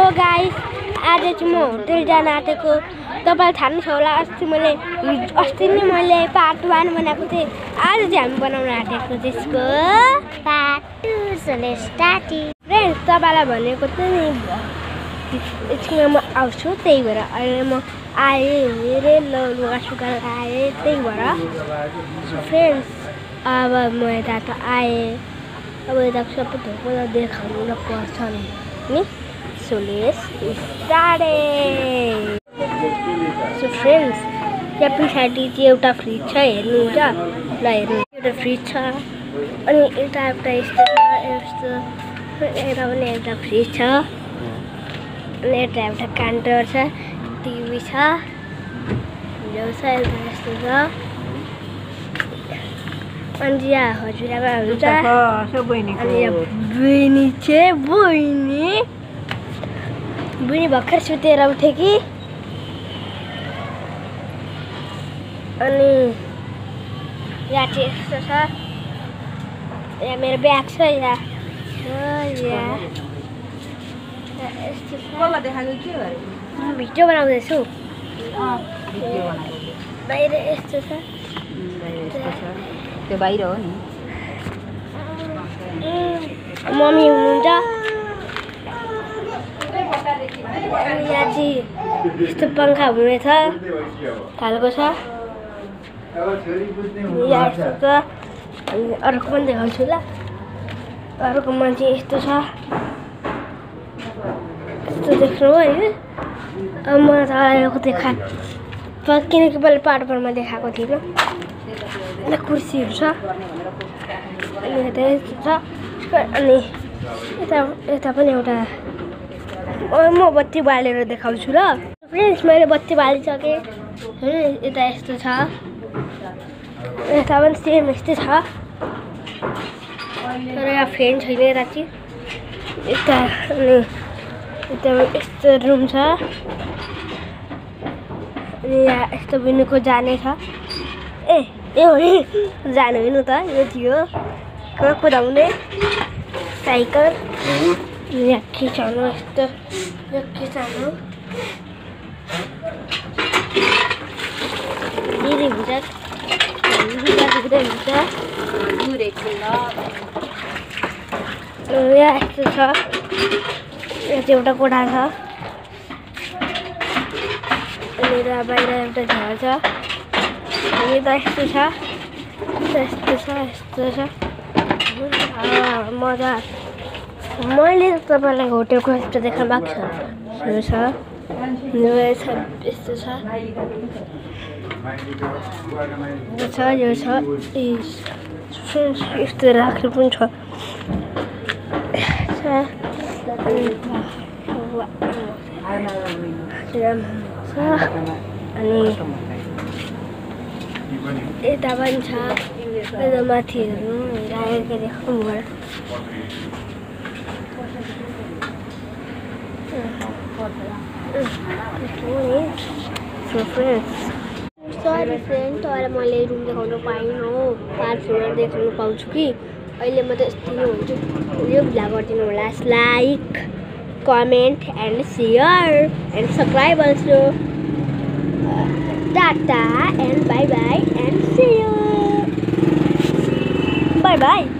Guys, आज चाहिँ म होटल जान आँटेको। तपाईलाई थाहा नै छ होला, अस्ति नै मैले पार्ट 1 बनाएको थिएँ। आज चाहिँ हामी बनाउन आँटेको त्यसको part 2। So let's start it. Friends, तपाईलाई भनेको चाहिँ एकछिनमा म आउँछु, त्यही भएर अहिले म आएँ हेरेँ, लुगा सुगा आएँ, त्यही भएर। फ्रेन्ड्स, अब म यता त आएँ, अब यता सबै धोको देखाउनु न पर्छ नि। So let's start it. So friends, यहाँ पछाडि चाहिँ एउटा फ्रिज छ, हेर्नुहुन्छ? ल हेर्नु, एउटा फ्रिज छ, अनि यता एउटा यस्तो यता पनि एउटा फ्रिज छ, अनि यता एउटा काउन्टर छ, टिभी छ, यस्तो छ, अनि यहाँ हजुरआमा हुनुहुन्छ, अनि यहाँ बहिनी चाहिँ बहिनी भर्खर सुतेर उठे कि, अनि यहाँ चाहिँ यस्तो छ, यहाँ मेरो ब्याग छ, यहाँ यस्तो छ। भिडियो बनाउँदैछु, बाहिर यस्तो छ, त्यो बाहिर हो नि। मम्मी हुनुहुन्छ, यहाँ चाहिँ यस्तो पङ्खा हुनेछ खालको छ, यहाँ यस्तो छ, अनि अर्को पनि देखाउँछु ल। अर्कोमा चाहिँ यस्तो छ, यस्तो देख्नु हो होइन। अब म तपाईँको किनकि मैले पार्ट 1 मा देखाएको थिइनँ। यहाँ कुर्सीहरू छ, अनि यता यस्तो छ, अनि यता पनि एउटा म बत्ती बालेर देखाउँछु ल। फ्रेन्ड्स, मैले बत्ती बालिसकेँ, यता यस्तो छ, यता पनि सेम यस्तै छ, तर यहाँ फ्यान छैन यता चाहिँ। यता अनि यता यस्तो रुम छ, अनि यहाँ यस्तो बिनुको जाने छ। ए हो नि, जानु होइन त, यो थियो कुदाउने साइकल। यहाँ खिचाउनु, यस्तो यो खिचाउनु दिदी हुन्छ, हुन्छ। यहाँ यस्तो छ, यहाँ चाहिँ एउटा कोठा छ, अनि बाहिर एउटा झ्याल छ, अनि त यस्तो छ, यस्तो छ। मजा, मैले तपाईँलाई होटेलको यस्तो देखाउनु भएको छ, यस्तो छ, यो छ, यस्तो राख्नु पनि छ, अनि यता पनि छ, यता माथिहरू राखेको देखाउनु भयो। सरी फ्रेन्ड, तर मैले रुम देखाउनु पाइनँ, पार्ट 4 देखाउनु पाउँछु कि अहिले म त यस्तो नै हुन्छु। यो भिडियो गरिदिनु होला, like, comment and share and subscribe also. Tata and bye bye and see you, bye by.